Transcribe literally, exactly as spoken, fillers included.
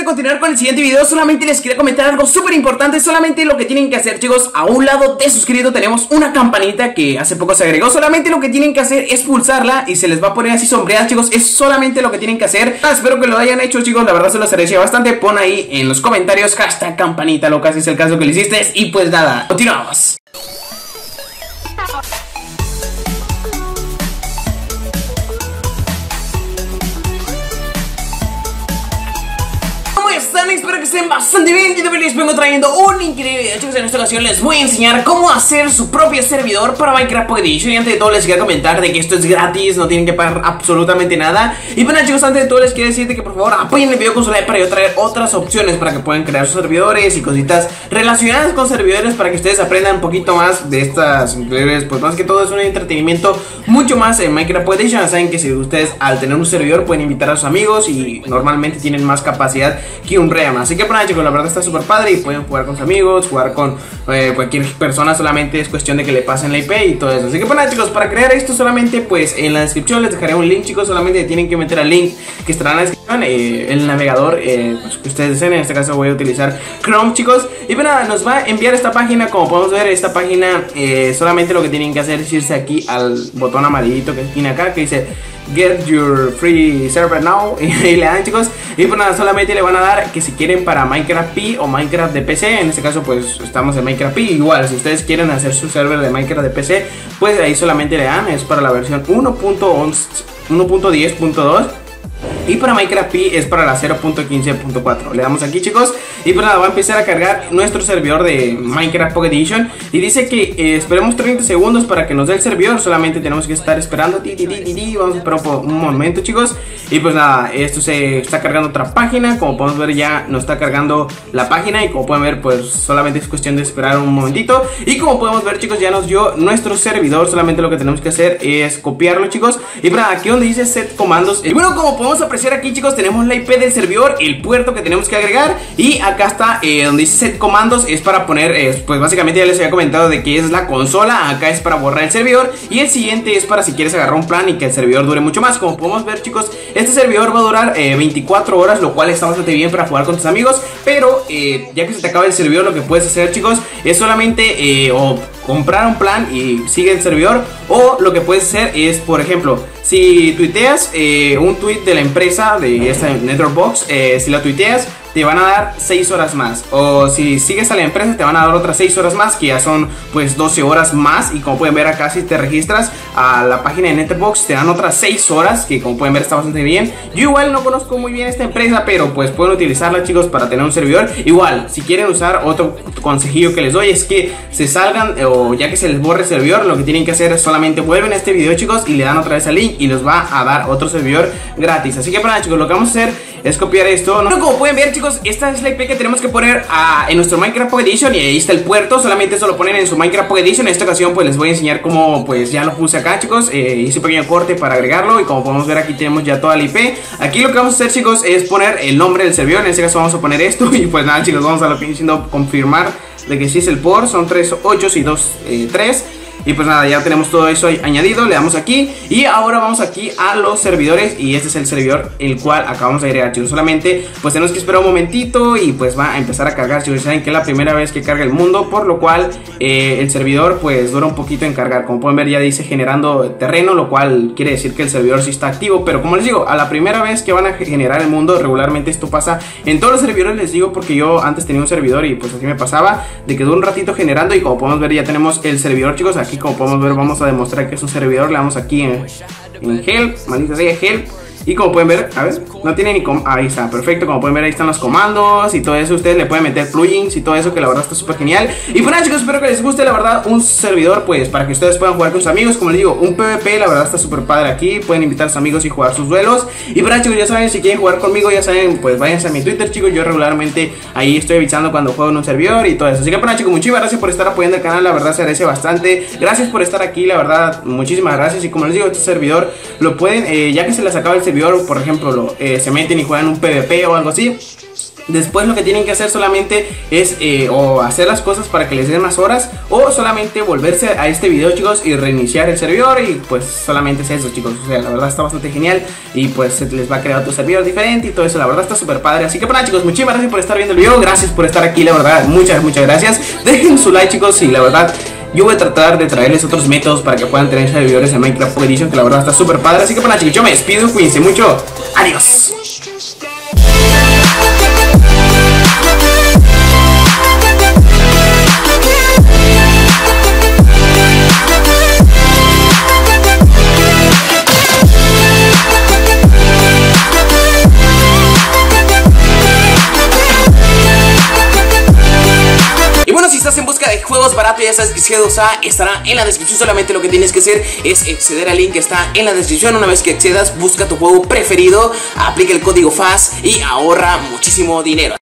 de continuar con el siguiente video, solamente les quería comentar algo súper importante. Solamente lo que tienen que hacer, chicos, a un lado de suscrito tenemos una campanita que hace poco se agregó. Solamente lo que tienen que hacer es pulsarla y se les va a poner así sombreada, chicos. Es solamente lo que tienen que hacer. ah, Espero que lo hayan hecho, chicos, la verdad se los agradecería bastante. Pon ahí en los comentarios hashtag campanita loca si es el caso que lo hiciste. Y pues nada, continuamos. Espero que estén bastante bien. Yo también les vengo trayendo un increíble video, chicos. En esta ocasión les voy a enseñar cómo hacer su propio servidor para Minecraft Pocket Edition. Y antes de todo les quiero comentar de que esto es gratis, no tienen que pagar absolutamente nada. Y bueno, chicos, antes de todo les quiero decirte que por favor apoyen el video con su like para yo traer otras opciones para que puedan crear sus servidores y cositas relacionadas con servidores, para que ustedes aprendan un poquito más de estas increíbles. Pues más que todo es un entretenimiento mucho más en Minecraft Pocket Edition. Saben que si ustedes al tener un servidor pueden invitar a sus amigos y normalmente tienen más capacidad que un RAM. Así que pues nada, chicos, la verdad está súper padre y pueden jugar con sus amigos, jugar con eh, cualquier persona. Solamente es cuestión de que le pasen la I P y todo eso. Así que pues nada, chicos, para crear esto solamente pues en la descripción les dejaré un link, chicos. Solamente tienen que meter al link que estará en la descripción, eh, el navegador eh, pues, que ustedes deseen. En este caso voy a utilizar Chrome, chicos. Y pues nada, nos va a enviar esta página. Como podemos ver, esta página eh, solamente lo que tienen que hacer es irse aquí al botón amarillito que tiene acá, que dice Get your free server now. Y ahí le dan, chicos. Y pues nada, solamente le van a dar que si quieren para Minecraft Pi o Minecraft de P C. En este caso pues estamos en Minecraft Pi. Igual si ustedes quieren hacer su server de Minecraft de P C, pues ahí solamente le dan. Es para la versión uno punto diez punto dos. Y para Minecraft Pi es para la cero punto quince punto cuatro. Le damos aquí, chicos. Y pues nada, va a empezar a cargar nuestro servidor de Minecraft Pocket Edition. Y dice que eh, esperemos treinta segundos para que nos dé el servidor. Solamente tenemos que estar esperando. Ti, ti, ti, ti, ti. Vamos a esperar por un momento, chicos. Y pues nada, esto se está cargando otra página. Como podemos ver, ya nos está cargando la página. Y como pueden ver, pues solamente es cuestión de esperar un momentito. Y como podemos ver, chicos, ya nos dio nuestro servidor. Solamente lo que tenemos que hacer es copiarlo, chicos. Y pues nada, aquí donde dice set comandos. Y bueno, como podemos apreciar aquí, chicos, tenemos la I P del servidor, el puerto que tenemos que agregar. Y acá está eh, donde dice set comandos. Es para poner, eh, pues básicamente ya les había comentado de que es la consola. Acá es para borrar el servidor. Y el siguiente es para si quieres agarrar un plan y que el servidor dure mucho más. Como podemos ver, chicos, este servidor va a durar eh, veinticuatro horas, lo cual está bastante bien para jugar con tus amigos. Pero eh, ya que se te acaba el servidor, lo que puedes hacer, chicos, es solamente eh, o comprar un plan y sigue el servidor. O lo que puedes hacer es, por ejemplo, si tuiteas eh, un tweet de la empresa de esta Netherbox, eh, si la tuiteas te van a dar seis horas más. O si sigues a la empresa te van a dar otras seis horas más, que ya son pues doce horas más. Y como pueden ver acá, si te registras a la página de Netherbox te dan otras seis horas, que como pueden ver está bastante bien. Yo igual no conozco muy bien esta empresa, pero pues pueden utilizarla, chicos, para tener un servidor. Igual, si quieren usar, otro consejillo que les doy es que se salgan, o ya que se les borre el servidor, lo que tienen que hacer es solamente vuelven a este video, chicos, y le dan otra vez al link y les va a dar otro servidor gratis. Así que para nada, chicos, lo que vamos a hacer es copiar esto, ¿no? Bueno, como pueden ver, chicos, esta es la I P que tenemos que poner a, en nuestro Minecraft Pocket Edition. Y ahí está el puerto, solamente eso lo ponen en su Minecraft Pocket Edition. En esta ocasión pues les voy a enseñar cómo pues ya lo puse acá, chicos. eh, Hice un pequeño corte para agregarlo. Y como podemos ver aquí tenemos ya toda la I P. Aquí lo que vamos a hacer, chicos, es poner el nombre del servidor. En este caso vamos a poner esto. Y pues nada, chicos, vamos a lo que diciendo confirmar de que sí es el port. Son tres ocho y dos tres. Y pues nada, ya tenemos todo eso ahí añadido. Le damos aquí y ahora vamos aquí a los servidores. Y este es el servidor el cual acabamos de agregar, chicos. Solamente pues tenemos que esperar un momentito y pues va a empezar a cargar, chicos. Saben que es la primera vez que carga el mundo, por lo cual eh, el servidor pues dura un poquito en cargar. Como pueden ver ya dice generando terreno, lo cual quiere decir que el servidor sí está activo. Pero como les digo, a la primera vez que van a generar el mundo, regularmente esto pasa en todos los servidores. Les digo porque yo antes tenía un servidor y pues así me pasaba, de que dura un ratito generando. Y como podemos ver ya tenemos el servidor, chicos. Aquí como podemos ver vamos a demostrar que es un servidor. Le damos aquí en, en help, maldita sea, help. Y como pueden ver, a ver, no tiene ni com ahí está, perfecto. Como pueden ver ahí están los comandos y todo eso. Ustedes le pueden meter plugins y todo eso, que la verdad está súper genial. Y pues nada, chicos, espero que les guste, la verdad, un servidor pues para que ustedes puedan jugar con sus amigos. Como les digo, un PvP, la verdad está súper padre aquí. Pueden invitar a sus amigos y jugar sus duelos. Y pues nada, chicos, ya saben, si quieren jugar conmigo, ya saben, pues váyanse a mi Twitter, chicos. Yo regularmente ahí estoy avisando cuando juego en un servidor y todo eso. Así que pues nada, chicos, muchísimas gracias por estar apoyando el canal, la verdad se agradece bastante. Gracias por estar aquí, la verdad, muchísimas gracias. Y como les digo, este servidor lo pueden, eh, ya que se les acaba el servidor, por ejemplo, lo, eh, se meten y juegan un PvP o algo así, Después lo que tienen que hacer solamente es eh, o hacer las cosas para que les den más horas, o solamente volverse a este video, chicos, y reiniciar el servidor, y pues solamente es eso, chicos. O sea, la verdad está bastante genial, y pues se les va a crear otro servidor diferente y todo eso. La verdad está súper padre. Así que pues nada, chicos, muchísimas gracias por estar viendo el video. Gracias por estar aquí, la verdad, muchas, muchas gracias. Dejen su like, chicos, y la verdad yo voy a tratar de traerles otros métodos para que puedan tener servidores en Minecraft Pocket Edition, que la verdad está súper padre. Así que pues nada, chicos, yo me despido, cuídense mucho. Adiós. Si estás en busca de juegos baratos, ya sabes que G dos A estará en la descripción. Solamente lo que tienes que hacer es acceder al link que está en la descripción. Una vez que accedas, busca tu juego preferido, aplica el código F A S y ahorra muchísimo dinero.